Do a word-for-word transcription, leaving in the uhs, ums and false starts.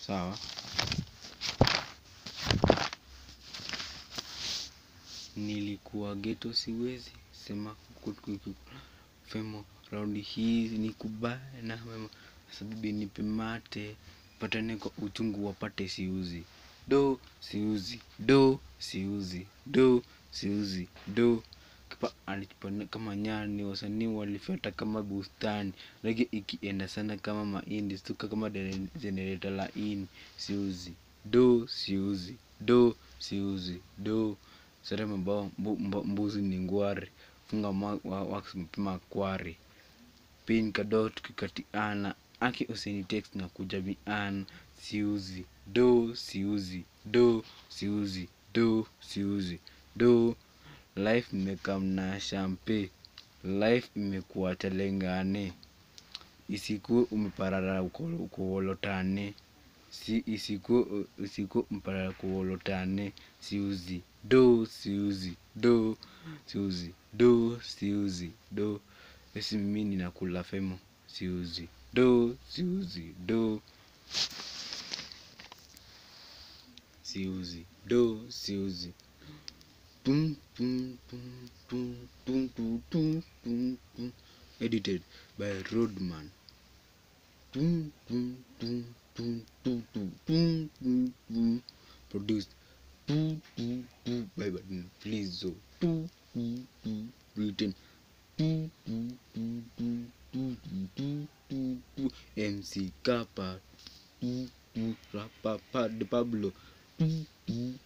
Sawa. Nilikuwa ghetto siwezi sema kuku femo round hii ni kubana mema sababu nipe mate patane kwa uchungu wapate siuzi do siuzi do siuzi do siuzi do kipa alipana kama nyani wasanii walifata kama bustani rege ikienda sana kama mahindi stuka kama generator la in siuzi do siuzi do siuzi do sere mbao mbuzi ni ngware funga wax mpima kware pin kadot kikatiana aki usini text na kujabiana siuzi do siuzi do siuzi do siuzi do life imekam na champe life imekuwa telengane isiku umeparara ukolotane si isiku isiku umeparara ukolotane siuzi do siuzi do siuzi do siuzi do esi mimi ninakula femo siuzi do siuzi do siuzi do siuzi pum pum pum pum pum pum pum pum pum. Edited by Roadman. Pum pum pum pum pum pum pum pum pum. Produced pum pum pum by baden fleezo. Pum pum pum. Written pum pum pum pum pum pum pum pum. M C Kappa. Pum pum. Rapa pa de Pablo. Pum pum.